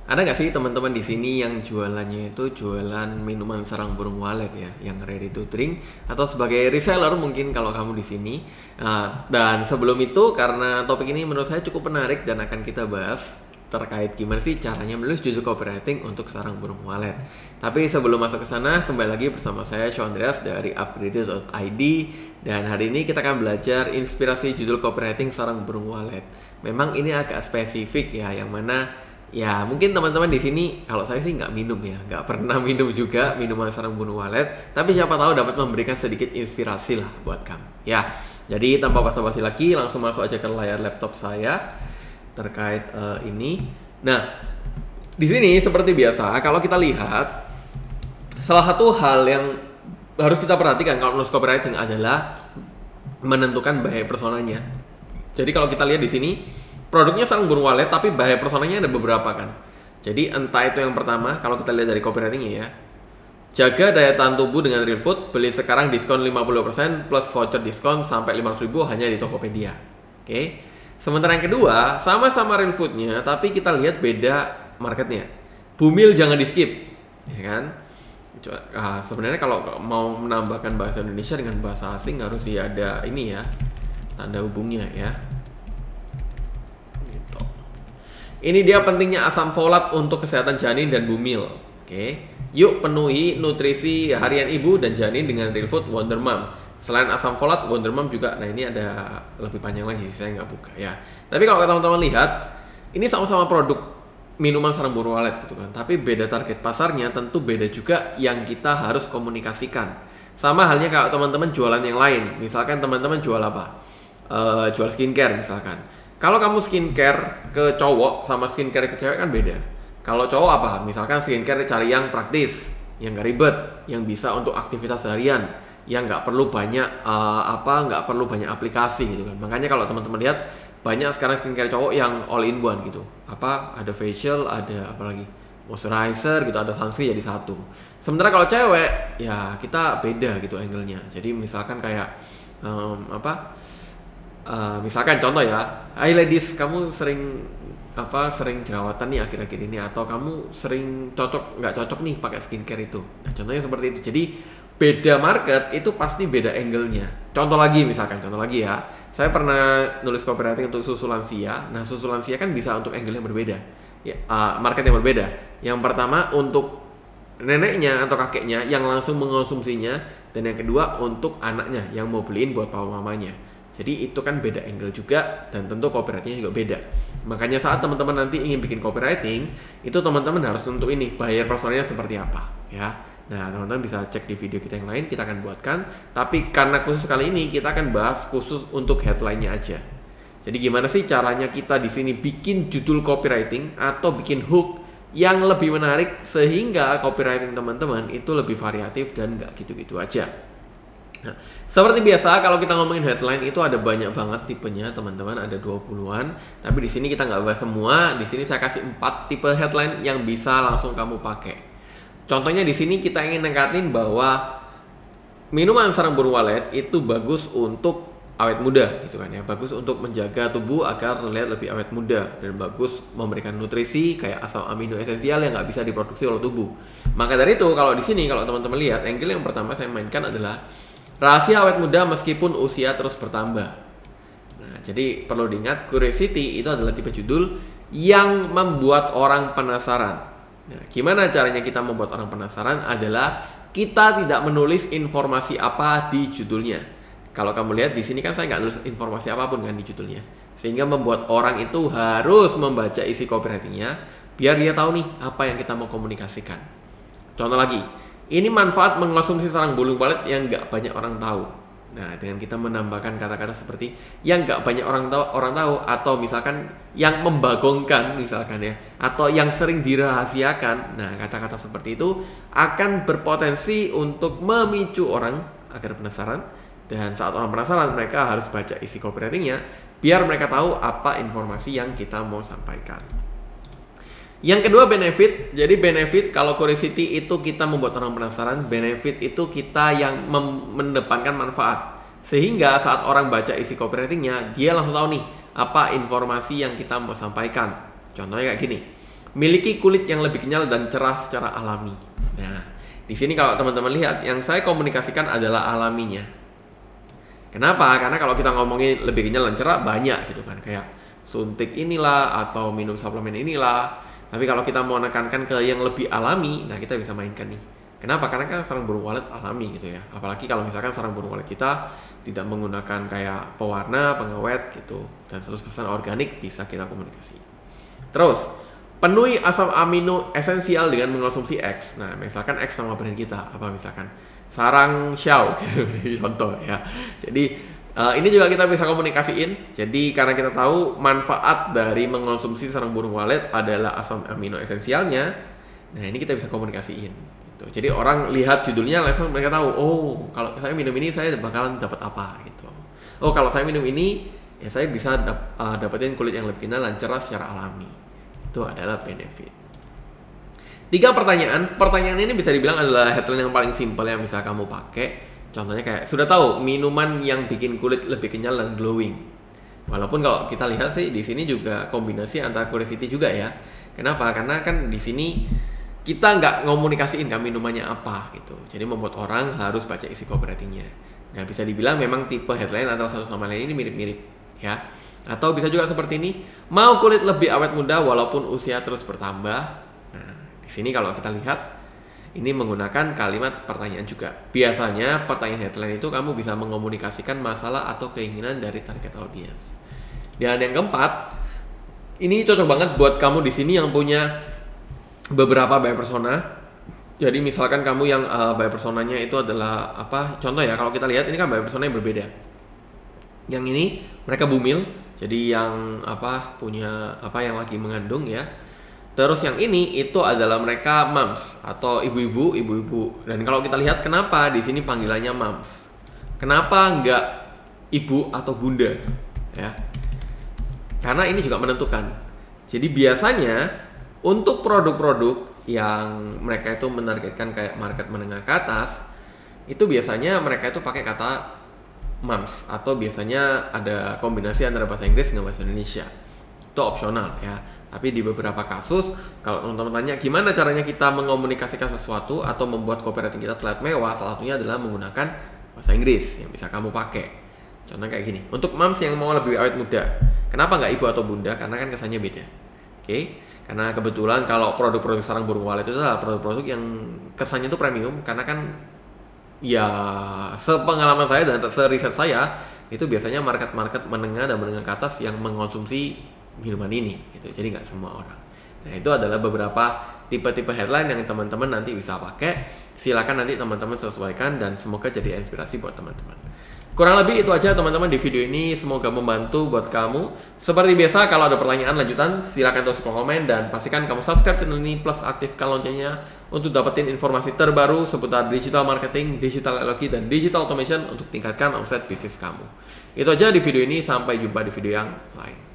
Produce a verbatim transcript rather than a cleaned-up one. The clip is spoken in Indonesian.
Ada nggak sih teman-teman di sini yang jualannya itu jualan minuman sarang burung walet ya, yang ready to drink atau sebagai reseller mungkin kalau kamu di sini. Nah, dan sebelum itu karena topik ini menurut saya cukup menarik dan akan kita bahas terkait gimana sih caranya menulis judul copywriting untuk sarang burung walet. Tapi sebelum masuk ke sana, kembali lagi bersama saya Sean Andreas dari upgraded dot i d dan hari ini kita akan belajar inspirasi judul copywriting sarang burung walet. Memang ini agak spesifik ya, yang mana ya mungkin teman-teman di sini kalau saya sih nggak minum ya, nggak pernah minum juga minuman sarang burung walet. Tapi siapa tahu dapat memberikan sedikit inspirasi lah buat kamu. Ya, jadi tanpa basa-basi lagi langsung masuk aja ke layar laptop saya terkait uh, ini. Nah, di sini seperti biasa kalau kita lihat salah satu hal yang harus kita perhatikan kalau menulis copywriting adalah menentukan bahaya personanya. Jadi kalau kita lihat di sini produknya sarang burung walet, tapi bahaya personanya ada beberapa kan. Jadi entah itu yang pertama, kalau kita lihat dari copywritingnya ya, jaga daya tahan tubuh dengan real food, beli sekarang diskon lima puluh persen plus voucher diskon sampai lima ratus ribu hanya di Tokopedia. Oke. Sementara yang kedua, sama-sama real foodnya, tapi kita lihat beda marketnya. Bumil jangan di skip, ya kan? Nah, sebenarnya kalau mau menambahkan bahasa Indonesia dengan bahasa asing harus ya ada ini ya, tanda hubungnya ya. Ini dia pentingnya asam folat untuk kesehatan janin dan bumil. Oke, yuk penuhi nutrisi harian ibu dan janin dengan real food Wonder Mom. Selain asam folat, Wonder Mom juga, nah ini ada lebih panjang lagi, saya nggak buka ya. Tapi kalau teman-teman lihat, ini sama-sama produk minuman sarang burung walet gitu kan. Tapi beda target pasarnya, tentu beda juga yang kita harus komunikasikan. Sama halnya kalau teman-teman jualan yang lain. Misalkan teman-teman jual apa? Uh, jual skincare misalkan. Kalau kamu skincare ke cowok sama skincare ke cewek kan beda. Kalau cowok apa? Misalkan skincare cari yang praktis, yang gak ribet, yang bisa untuk aktivitas harian, yang nggak perlu banyak uh, apa, nggak perlu banyak aplikasi gitu kan. Makanya kalau teman-teman lihat banyak sekarang skincare cowok yang all in one gitu. Apa? Ada facial, ada apa lagi? Moisturizer gitu, ada sunscreen jadi satu. Sementara kalau cewek ya kita beda gitu angle-nya. Jadi misalkan kayak um, apa? Uh, misalkan contoh ya, hai ladies, kamu sering apa sering jerawatan nih akhir-akhir ini, atau kamu sering cocok nggak cocok nih pakai skincare itu. Nah, contohnya seperti itu. Jadi beda market itu pasti beda angle-nya. Contoh lagi misalkan, contoh lagi ya, saya pernah nulis copywriting untuk susu lansia. Nah, susu lansia kan bisa untuk angle yang berbeda, ya, uh, market yang berbeda. Yang pertama untuk neneknya atau kakeknya yang langsung mengonsumsinya, dan yang kedua untuk anaknya yang mau beliin buat papa mamanya. Jadi itu kan beda angle juga, dan tentu copywritingnya juga beda. Makanya saat teman-teman nanti ingin bikin copywriting, itu teman-teman harus tentu ini buyer personanya seperti apa ya. Nah, teman-teman bisa cek di video kita yang lain, kita akan buatkan. Tapi karena khusus kali ini kita akan bahas khusus untuk headline-nya aja. Jadi gimana sih caranya kita di sini bikin judul copywriting atau bikin hook yang lebih menarik sehingga copywriting teman-teman itu lebih variatif dan nggak gitu-gitu aja. Nah, seperti biasa kalau kita ngomongin headline itu ada banyak banget tipenya teman-teman, ada dua puluhan. Tapi di sini kita nggak bahas semua. Di sini saya kasih empat tipe headline yang bisa langsung kamu pakai. Contohnya di sini kita ingin nengkatin bahwa minuman sarang burung walet itu bagus untuk awet muda gitu kan ya. Bagus untuk menjaga tubuh agar terlihat lebih awet muda, dan bagus memberikan nutrisi kayak asam amino esensial yang nggak bisa diproduksi oleh tubuh. Maka dari itu kalau di sini kalau teman-teman lihat, angle yang pertama saya mainkan adalah rahasia awet muda meskipun usia terus bertambah. Nah, jadi perlu diingat, curiosity itu adalah tipe judul yang membuat orang penasaran. Nah, gimana caranya kita membuat orang penasaran adalah kita tidak menulis informasi apa di judulnya. Kalau kamu lihat di sini kan saya nggak nulis informasi apapun kan di judulnya, sehingga membuat orang itu harus membaca isi copywritingnya biar dia tahu nih apa yang kita mau komunikasikan. Contoh lagi, ini manfaat mengonsumsi sarang burung walet yang nggak banyak orang tahu. Nah, dengan kita menambahkan kata-kata seperti yang nggak banyak orang tahu, orang tahu, atau misalkan yang membagongkan misalkan ya, atau yang sering dirahasiakan. Nah, kata-kata seperti itu akan berpotensi untuk memicu orang agar penasaran. Dan saat orang penasaran, mereka harus baca isi copywritingnya biar mereka tahu apa informasi yang kita mau sampaikan. Yang kedua benefit. Jadi benefit kalau curiosity itu kita membuat orang penasaran, benefit itu kita yang mendepankan manfaat. Sehingga saat orang baca isi copywritingnya, dia langsung tahu nih apa informasi yang kita mau sampaikan. Contohnya kayak gini. miliki kulit yang lebih kenyal dan cerah secara alami. Nah, di sini kalau teman-teman lihat, yang saya komunikasikan adalah alaminya. Kenapa? Karena kalau kita ngomongin lebih kenyal dan cerah, banyak gitu kan, kayak suntik inilah atau minum suplemen inilah. Tapi kalau kita mau menekankan ke yang lebih alami, nah kita bisa mainkan nih. Kenapa? Karena kan sarang burung walet alami gitu ya. Apalagi kalau misalkan sarang burung walet kita tidak menggunakan kayak pewarna, pengawet gitu, dan seratus persen organik, bisa kita komunikasi. Terus, penuhi asam amino esensial dengan mengkonsumsi X. Nah, misalkan X sama brand kita, apa misalkan sarang Xiao gitu, contoh ya. Jadi uh, ini juga kita bisa komunikasiin. Jadi karena kita tahu manfaat dari mengkonsumsi sarang burung walet adalah asam amino esensialnya. Nah, ini kita bisa komunikasiin. Gitu. Jadi orang lihat judulnya langsung mereka tahu, oh kalau saya minum ini saya bakalan dapat apa gitu. Oh kalau saya minum ini ya saya bisa dap uh, dapetin kulit yang lebih kenyal dan cerah secara alami. Itu adalah benefit. Tiga pertanyaan. Pertanyaan ini bisa dibilang adalah headline yang paling simpel yang bisa kamu pakai. Contohnya kayak, sudah tahu minuman yang bikin kulit lebih kenyal dan glowing. Walaupun kalau kita lihat sih di sini juga kombinasi antara curiosity juga ya. Kenapa? Karena kan di sini kita nggak ngomunikasiin kan minumannya apa gitu. Jadi membuat orang harus baca isi copywritingnya. Nah bisa dibilang memang tipe headline antara satu sama lain ini mirip-mirip ya. Atau bisa juga seperti ini, mau kulit lebih awet muda walaupun usia terus bertambah. Nah, di sini kalau kita lihat, ini menggunakan kalimat pertanyaan juga. Biasanya pertanyaan headline itu kamu bisa mengomunikasikan masalah atau keinginan dari target audience. Dan yang keempat, ini cocok banget buat kamu di sini yang punya beberapa buyer persona. Jadi misalkan kamu yang uh, buyer personanya itu adalah apa? Contoh ya, kalau kita lihat ini kan buyer persona yang berbeda. Yang ini mereka bumil. Jadi yang apa punya apa yang lagi mengandung ya. Terus yang ini itu adalah mereka moms atau ibu-ibu, ibu-ibu. Dan kalau kita lihat kenapa di sini panggilannya moms? Kenapa enggak ibu atau bunda? Ya. Karena ini juga menentukan. Jadi biasanya untuk produk-produk yang mereka itu menargetkan kayak market menengah ke atas, itu biasanya mereka itu pakai kata moms atau biasanya ada kombinasi antara bahasa Inggris dengan bahasa Indonesia. Itu opsional ya. Tapi di beberapa kasus kalau teman-teman tanya gimana caranya kita mengomunikasikan sesuatu atau membuat copywriting kita terlihat mewah, salah satunya adalah menggunakan bahasa Inggris yang bisa kamu pakai. Contohnya kayak gini. Untuk moms yang mau lebih awet muda, kenapa nggak ibu atau bunda? Karena kan kesannya beda. Oke? Okay? Karena kebetulan kalau produk-produk sarang burung walet itu adalah produk-produk yang kesannya itu premium, karena kan ya sepengalaman saya dan seriset saya itu biasanya market-market menengah dan menengah ke atas yang mengkonsumsi minuman ini gitu. Jadi nggak semua orang. Nah itu adalah beberapa tipe-tipe headline yang teman-teman nanti bisa pakai. Silakan nanti teman-teman sesuaikan dan semoga jadi inspirasi buat teman-teman. Kurang lebih itu aja teman-teman di video ini, semoga membantu buat kamu. Seperti biasa kalau ada pertanyaan lanjutan silakan tulis komen dan pastikan kamu subscribe channel ini plus aktifkan loncengnya untuk dapetin informasi terbaru seputar digital marketing, digital teknologi, dan digital automation untuk tingkatkan omset bisnis kamu. Itu aja di video ini, sampai jumpa di video yang lain.